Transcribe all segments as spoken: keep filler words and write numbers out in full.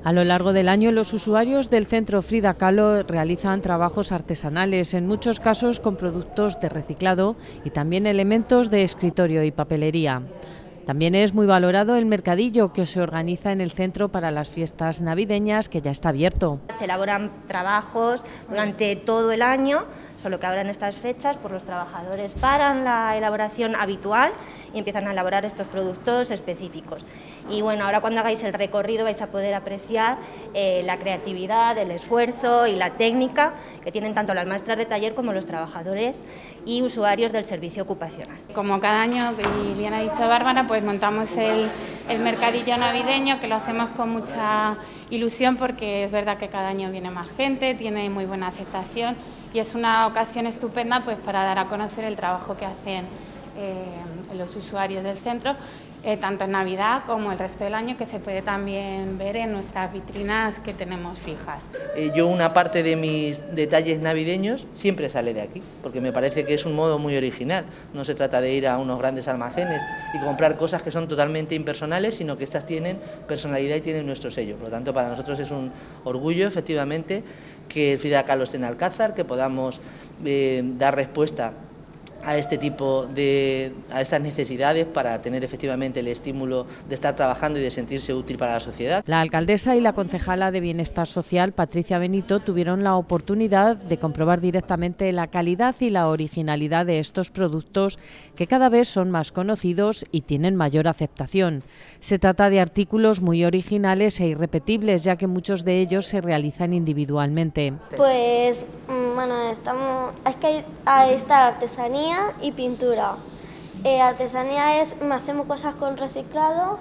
A lo largo del año, los usuarios del centro Frida Kahlo realizan trabajos artesanales, en muchos casos con productos de reciclado y también elementos de escritorio y papelería. También es muy valorado el mercadillo que se organiza en el centro para las fiestas navideñas, que ya está abierto. Se elaboran trabajos durante todo el año, solo que ahora en estas fechas pues los trabajadores paran la elaboración habitual y empiezan a elaborar estos productos específicos. Y bueno, ahora cuando hagáis el recorrido vais a poder apreciar eh, la creatividad, el esfuerzo y la técnica que tienen tanto las maestras de taller como los trabajadores y usuarios del servicio ocupacional. Como cada año, y bien ha dicho Bárbara, pues montamos el, el mercadillo navideño, que lo hacemos con mucha ilusión porque es verdad que cada año viene más gente, tiene muy buena aceptación y es una ocasión estupenda pues para dar a conocer el trabajo que hacen eh, los usuarios del centro, eh, tanto en Navidad como el resto del año, que se puede también ver en nuestras vitrinas que tenemos fijas. Eh, yo una parte de mis detalles navideños siempre sale de aquí, porque me parece que es un modo muy original. No se trata de ir a unos grandes almacenes y comprar cosas que son totalmente impersonales, sino que estas tienen personalidad y tienen nuestro sello. Por lo tanto, para nosotros es un orgullo, efectivamente, que el Frida Kahlo esté en Alcázar, que podamos eh, dar respuesta a este tipo de, a estas necesidades para tener efectivamente el estímulo de estar trabajando y de sentirse útil para la sociedad. La alcaldesa y la concejala de Bienestar Social, Patricia Benito, tuvieron la oportunidad de comprobar directamente la calidad y la originalidad de estos productos, que cada vez son más conocidos y tienen mayor aceptación. Se trata de artículos muy originales e irrepetibles, ya que muchos de ellos se realizan individualmente. Pues bueno, estamos, es que hay, hay esta artesanía y pintura. Eh, artesanía es, hacemos cosas con reciclado,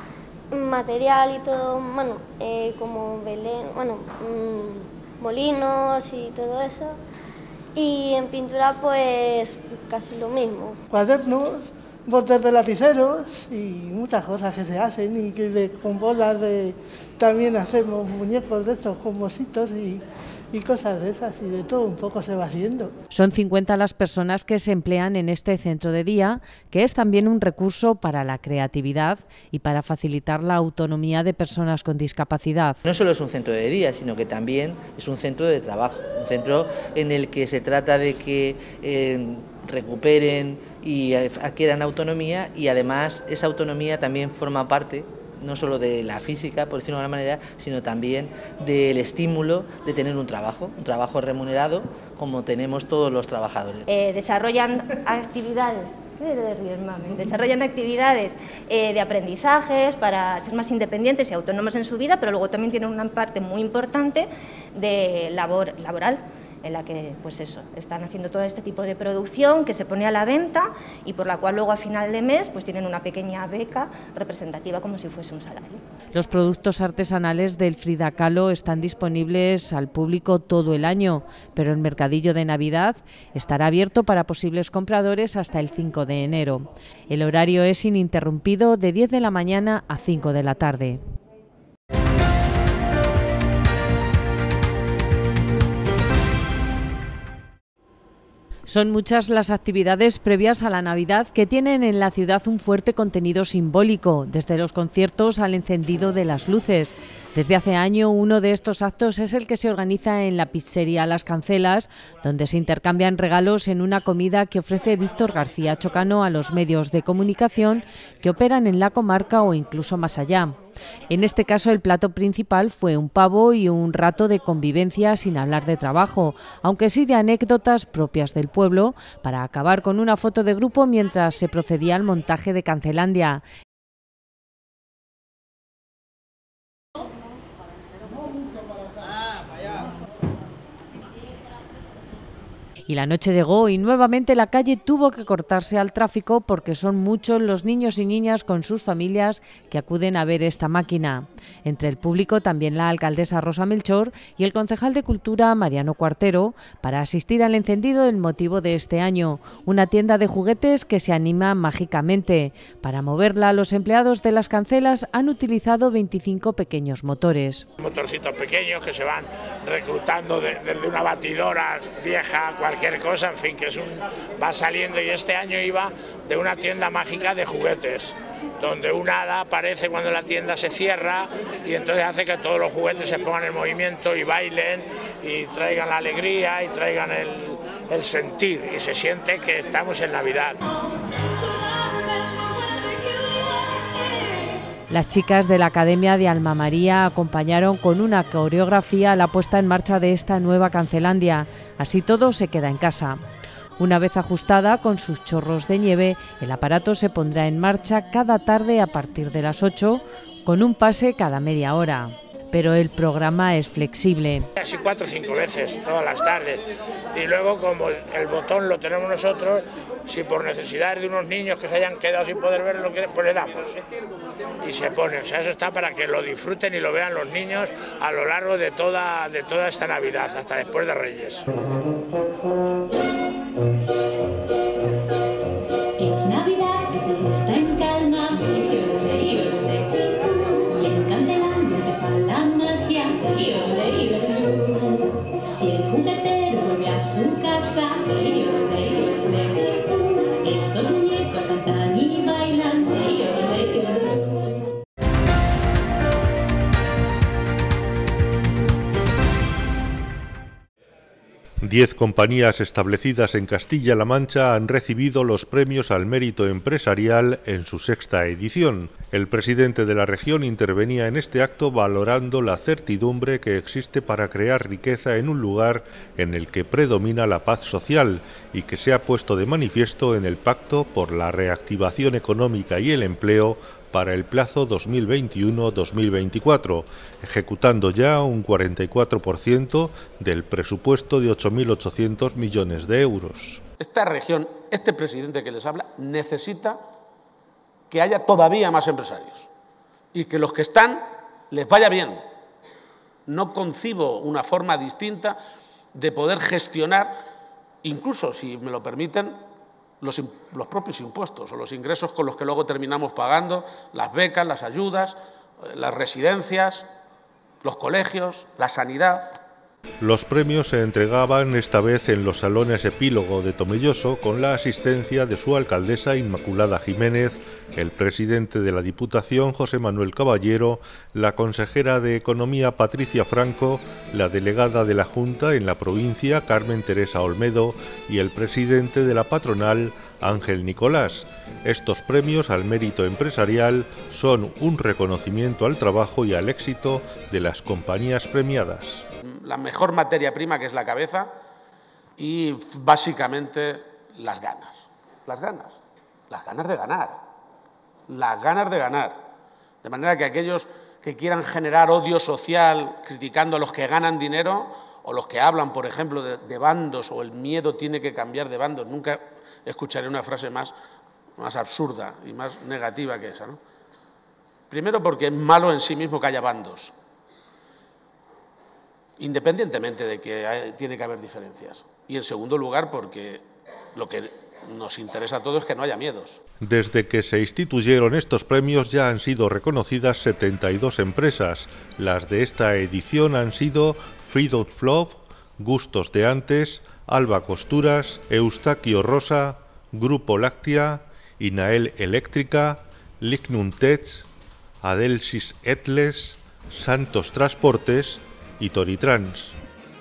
material y todo, bueno, eh, como Belén, bueno, mmm, molinos y todo eso. Y en pintura pues casi lo mismo. Cuadernos, botes de lapiceros y muchas cosas que se hacen y que de, con bolas de, también hacemos muñecos de estos con mositos y y cosas de esas, y de todo un poco se va haciendo. Son cincuenta las personas que se emplean en este centro de día, que es también un recurso para la creatividad y para facilitar la autonomía de personas con discapacidad. No solo es un centro de día, sino que también es un centro de trabajo, un centro en el que se trata de que eh, recuperen y adquieran autonomía, y además esa autonomía también forma parte no solo de la física, por decirlo de alguna manera, sino también del estímulo de tener un trabajo, un trabajo remunerado, como tenemos todos los trabajadores. Eh, desarrollan actividades, ¿qué de ríes, mami? Desarrollan actividades eh, de aprendizajes para ser más independientes y autónomos en su vida, pero luego también tienen una parte muy importante de labor laboral, en la que pues eso, están haciendo todo este tipo de producción que se pone a la venta y por la cual luego a final de mes pues tienen una pequeña beca representativa como si fuese un salario. Los productos artesanales del Frida Kahlo están disponibles al público todo el año, pero el mercadillo de Navidad estará abierto para posibles compradores hasta el cinco de enero. El horario es ininterrumpido de diez de la mañana a cinco de la tarde. Son muchas las actividades previas a la Navidad que tienen en la ciudad un fuerte contenido simbólico, desde los conciertos al encendido de las luces. Desde hace año, uno de estos actos es el que se organiza en la pizzería Las Cancelas, donde se intercambian regalos en una comida que ofrece Víctor García Chocano a los medios de comunicación que operan en la comarca o incluso más allá. En este caso, el plato principal fue un pavo y un rato de convivencia sin hablar de trabajo, aunque sí de anécdotas propias del pueblo, para acabar con una foto de grupo mientras se procedía al montaje de Cancelandia. Y la noche llegó y nuevamente la calle tuvo que cortarse al tráfico porque son muchos los niños y niñas con sus familias que acuden a ver esta máquina. Entre el público también la alcaldesa Rosa Melchor y el concejal de Cultura Mariano Cuartero para asistir al encendido del motivo de este año, una tienda de juguetes que se anima mágicamente. Para moverla, los empleados de Las Cancelas han utilizado veinticinco pequeños motores. Motorcitos pequeños que se van reclutando desde de una batidora vieja a cualquier cualquier cosa, en fin, que es un, va saliendo. Y este año iba de una tienda mágica de juguetes, donde un hada aparece cuando la tienda se cierra y entonces hace que todos los juguetes se pongan en movimiento y bailen y traigan la alegría y traigan el, el sentir, y se siente que estamos en Navidad. Las chicas de la Academia de Alma María acompañaron con una coreografía la puesta en marcha de esta nueva Cancelandia. Así todo se queda en casa. Una vez ajustada con sus chorros de nieve, el aparato se pondrá en marcha cada tarde a partir de las ocho, con un pase cada media hora. Pero el programa es flexible. Así cuatro o cinco veces todas las tardes. Y luego, como el botón lo tenemos nosotros, si por necesidad de unos niños que se hayan quedado sin poder verlo, pues le damos. Y se pone, o sea, eso está para que lo disfruten y lo vean los niños a lo largo de toda, de toda esta Navidad, hasta después de Reyes. Es Navidad y todo está en calma, y en Cancelandia empieza la magia. Si el juguetero vuelve a su casa, estos muñecos cantan y bailan. Diez compañías establecidas en Castilla-La Mancha han recibido los premios al mérito empresarial en su sexta edición. El presidente de la región intervenía en este acto valorando la certidumbre que existe para crear riqueza en un lugar en el que predomina la paz social y que se ha puesto de manifiesto en el Pacto por la Reactivación Económica y el Empleo para el plazo dos mil veintiuno a dos mil veinticuatro, ejecutando ya un cuarenta y cuatro por ciento del presupuesto de ocho mil ochocientos millones de euros. Esta región, este presidente que les habla, necesita que haya todavía más empresarios y que los que están les vaya bien. No concibo una forma distinta de poder gestionar, incluso, si me lo permiten, Los, los propios impuestos o los ingresos con los que luego terminamos pagando las becas, las ayudas, las residencias, los colegios, la sanidad. Los premios se entregaban esta vez en los salones Epílogo de Tomelloso con la asistencia de su alcaldesa Inmaculada Jiménez, el presidente de la Diputación José Manuel Caballero, la consejera de Economía Patricia Franco, la delegada de la Junta en la provincia Carmen Teresa Olmedo y el presidente de la patronal Ángel Nicolás. Estos premios al mérito empresarial son un reconocimiento al trabajo y al éxito de las compañías premiadas. La mejor materia prima, que es la cabeza, y básicamente las ganas, las ganas, las ganas de ganar, las ganas de ganar. De manera que aquellos que quieran generar odio social criticando a los que ganan dinero o los que hablan, por ejemplo, de, de bandos o el miedo tiene que cambiar de bandos, nunca escucharé una frase más, más absurda y más negativa que esa, ¿no? Primero, porque es malo en sí mismo que haya bandos, independientemente de que hay, tiene que haber diferencias. Y en segundo lugar, porque lo que nos interesa a todos es que no haya miedos. Desde que se instituyeron estos premios ya han sido reconocidas setenta y dos empresas. Las de esta edición han sido Freedom Flop, Gustos de Antes, Alba Costuras, Eustaquio Rosa, Grupo Láctea, Inael Eléctrica, Lignum Tech, Adelsis Etles, Santos Transportes y Toritrans.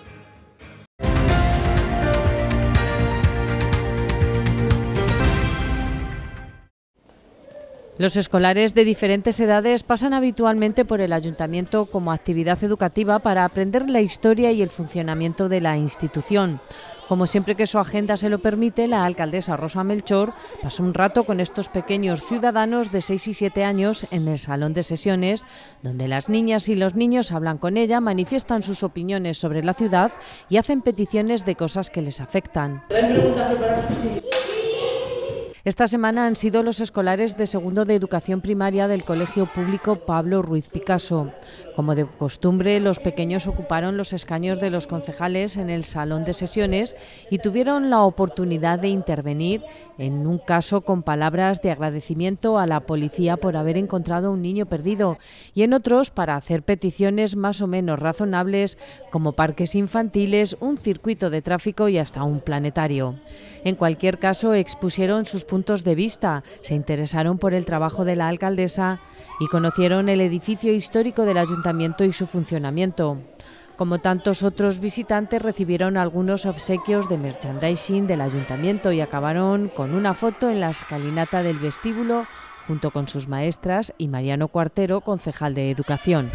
Los escolares de diferentes edades pasan habitualmente por el ayuntamiento como actividad educativa para aprender la historia y el funcionamiento de la institución. Como siempre que su agenda se lo permite, la alcaldesa Rosa Melchor pasó un rato con estos pequeños ciudadanos de seis y siete años en el salón de sesiones, donde las niñas y los niños hablan con ella, manifiestan sus opiniones sobre la ciudad y hacen peticiones de cosas que les afectan. Esta semana han sido los escolares de segundo de educación primaria del Colegio Público Pablo Ruiz Picasso. Como de costumbre, los pequeños ocuparon los escaños de los concejales en el salón de sesiones y tuvieron la oportunidad de intervenir, en un caso con palabras de agradecimiento a la policía por haber encontrado un niño perdido y en otros para hacer peticiones más o menos razonables como parques infantiles, un circuito de tráfico y hasta un planetario. En cualquier caso, expusieron sus puntos de vista, se interesaron por el trabajo de la alcaldesa y conocieron el edificio histórico del ayuntamiento y su funcionamiento. Como tantos otros visitantes, recibieron algunos obsequios de merchandising del ayuntamiento y acabaron con una foto en la escalinata del vestíbulo junto con sus maestras y Mariano Cuartero, concejal de Educación.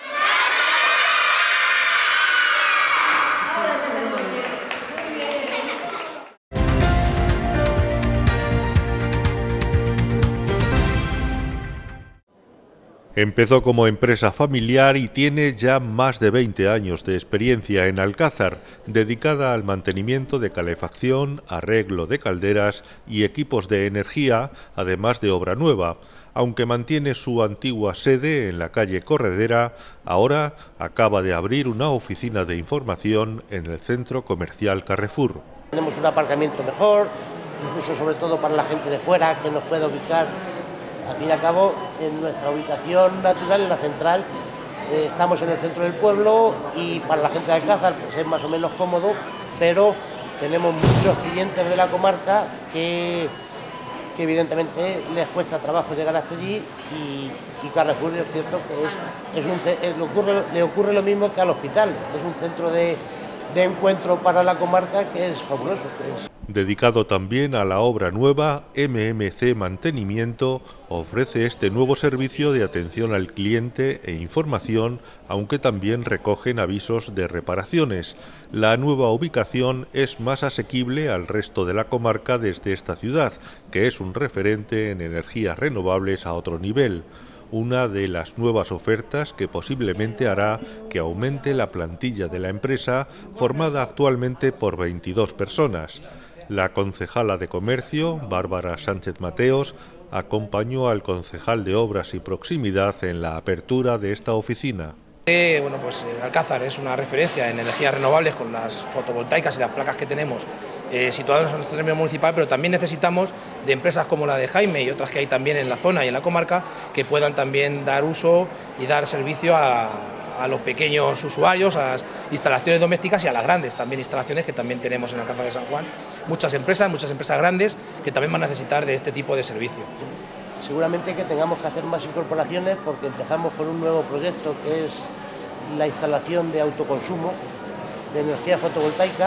Empezó como empresa familiar y tiene ya más de veinte años de experiencia en Alcázar, dedicada al mantenimiento de calefacción, arreglo de calderas y equipos de energía, además de obra nueva. Aunque mantiene su antigua sede en la calle Corredera, ahora acaba de abrir una oficina de información en el centro comercial Carrefour. Tenemos un aparcamiento mejor, incluso sobre todo para la gente de fuera que nos pueda ubicar. Al fin y al cabo, en nuestra ubicación natural, en la central, eh, estamos en el centro del pueblo y para la gente de Alcázar pues es más o menos cómodo, pero tenemos muchos clientes de la comarca que, que evidentemente les cuesta trabajo llegar hasta allí y, y Carrefour es cierto que es, es un, le, ocurre, le ocurre lo mismo que al hospital, es un centro de, de encuentro para la comarca que es fabuloso. Que es. Dedicado también a la obra nueva, M M C Mantenimiento ofrece este nuevo servicio de atención al cliente e información, aunque también recogen avisos de reparaciones. La nueva ubicación es más asequible al resto de la comarca desde esta ciudad, que es un referente en energías renovables a otro nivel. Una de las nuevas ofertas que posiblemente hará que aumente la plantilla de la empresa, formada actualmente por veintidós personas. La concejala de Comercio, Bárbara Sánchez Mateos, acompañó al concejal de Obras y Proximidad en la apertura de esta oficina. Eh, bueno, pues eh, Alcázar es una referencia en energías renovables con las fotovoltaicas y las placas que tenemos eh, situadas en nuestro término municipal, pero también necesitamos de empresas como la de Jaime y otras que hay también en la zona y en la comarca que puedan también dar uso y dar servicio a, a los pequeños usuarios, a las instalaciones domésticas y a las grandes también instalaciones que también tenemos en Alcázar de San Juan. Muchas empresas, muchas empresas grandes que también van a necesitar de este tipo de servicio. Seguramente que tengamos que hacer más incorporaciones porque empezamos con un nuevo proyecto que es la instalación de autoconsumo de energía fotovoltaica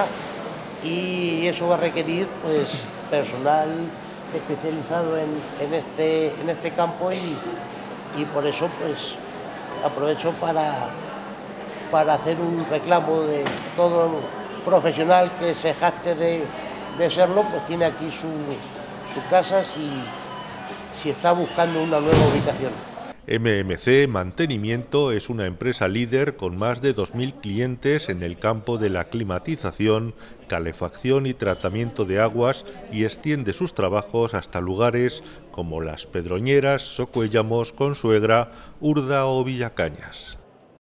y eso va a requerir pues personal especializado en, en, este, en este campo y, y por eso pues aprovecho para, para hacer un reclamo de todo profesional que se jacte de, de serlo, pues tiene aquí su, su casa si, si está buscando una nueva ubicación. M M C Mantenimiento es una empresa líder con más de dos mil clientes en el campo de la climatización, calefacción y tratamiento de aguas y extiende sus trabajos hasta lugares como Las Pedroñeras, Socuéllamos, Consuegra, Urda o Villacañas.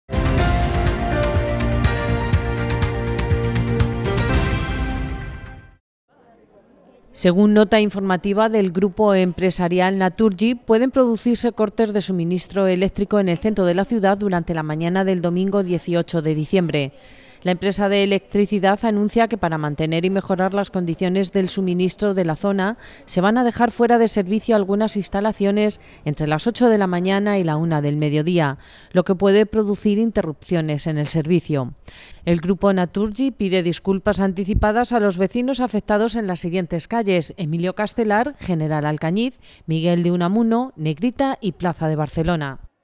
Según nota informativa del grupo empresarial Naturgy, pueden producirse cortes de suministro eléctrico en el centro de la ciudad durante la mañana del domingo dieciocho de diciembre. La empresa de electricidad anuncia que para mantener y mejorar las condiciones del suministro de la zona se van a dejar fuera de servicio algunas instalaciones entre las ocho de la mañana y la una del mediodía, lo que puede producir interrupciones en el servicio. El grupo Naturgy pide disculpas anticipadas a los vecinos afectados en las siguientes calles: Emilio Castelar, General Alcañiz, Miguel de Unamuno, Negrita y Plaza de Barcelona.